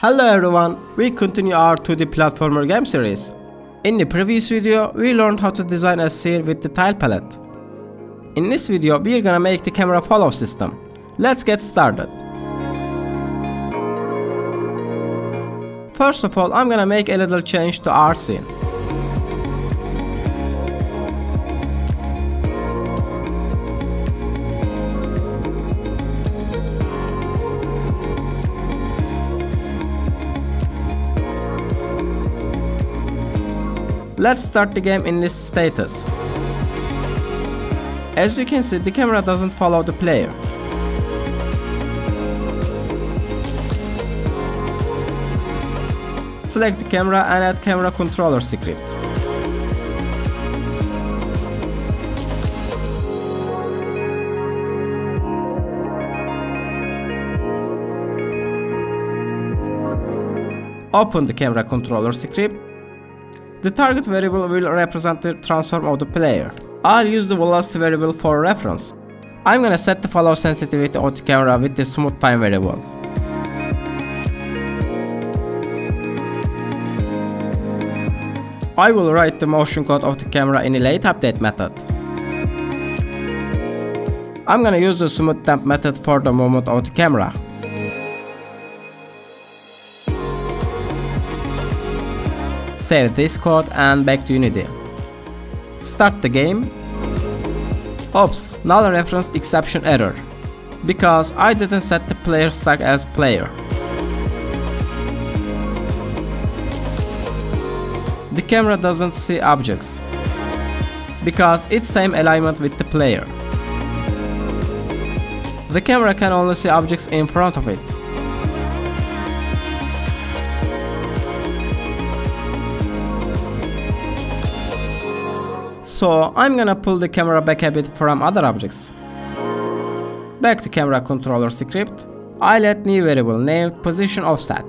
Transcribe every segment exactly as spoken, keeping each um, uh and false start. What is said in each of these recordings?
Hello everyone, we continue our two D platformer game series. In the previous video, we learned how to design a scene with the tile palette. In this video, we are gonna make the camera follow system. Let's get started. First of all, I'm gonna make a little change to our scene. Let's start the game in this status. As you can see, the camera doesn't follow the player. Select the camera and add camera controller script. Open the camera controller script. The target variable will represent the transform of the player. I'll use the velocity variable for reference. I'm gonna set the follow sensitivity of the camera with the smooth time variable. I will write the motion code of the camera in the late update method. I'm gonna use the smooth temp method for the movement of the camera. Save this code and back to Unity. Start the game. Oops, null reference exception error. Because I didn't set the player stack as player. The camera doesn't see objects. Because it's same alignment with the player. The camera can only see objects in front of it. So I'm gonna pull the camera back a bit from other objects. Back to camera controller script. I'll add new variable named position offset.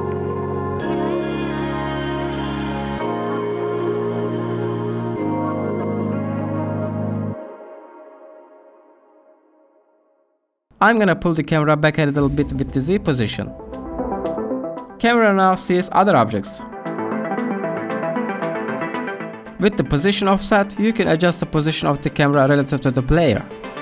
I'm gonna pull the camera back a little bit with the Z position. Camera now sees other objects. With the position offset, you can adjust the position of the camera relative to the player.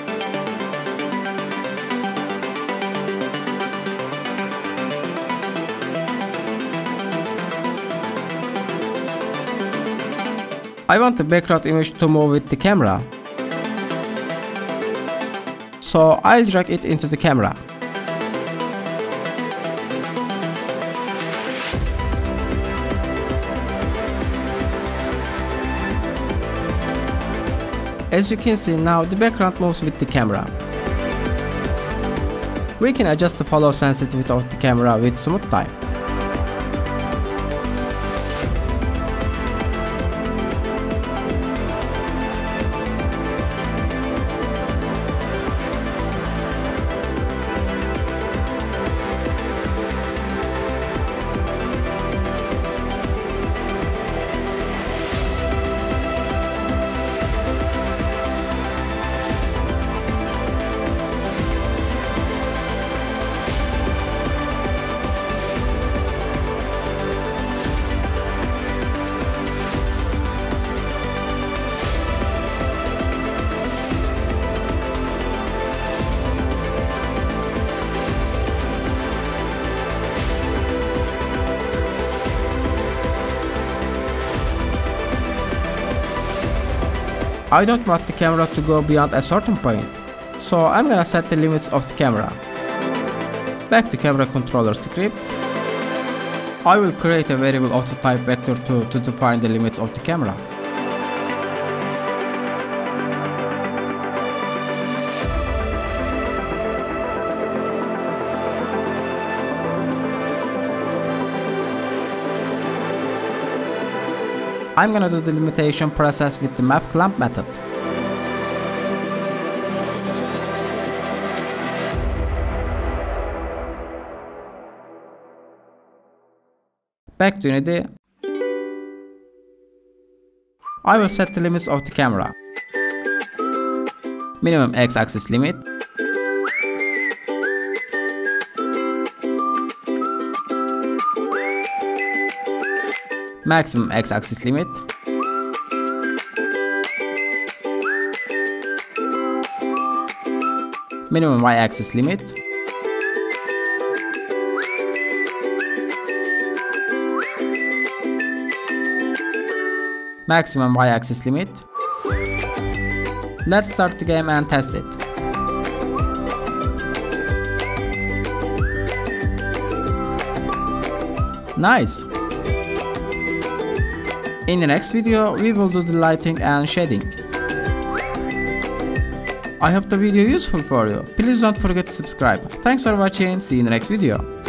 I want the background image to move with the camera. So I'll drag it into the camera. As you can see now, the background moves with the camera. We can adjust the follow sensitivity of the camera with smooth time. I don't want the camera to go beyond a certain point, so I'm gonna set the limits of the camera. Back to camera controller script. I will create a variable of the type vector two to define the limits of the camera. I'm gonna do the limitation process with the map clamp method. Back to Unity. I will set the limits of the camera. Minimum x-axis limit, maximum x-axis limit, minimum y-axis limit, maximum y-axis limit. Let's start the game and test it. Nice! In the next video, we will do the lighting and shading. I hope the video useful for you. Please don't forget to subscribe. Thanks for watching. See you in the next video.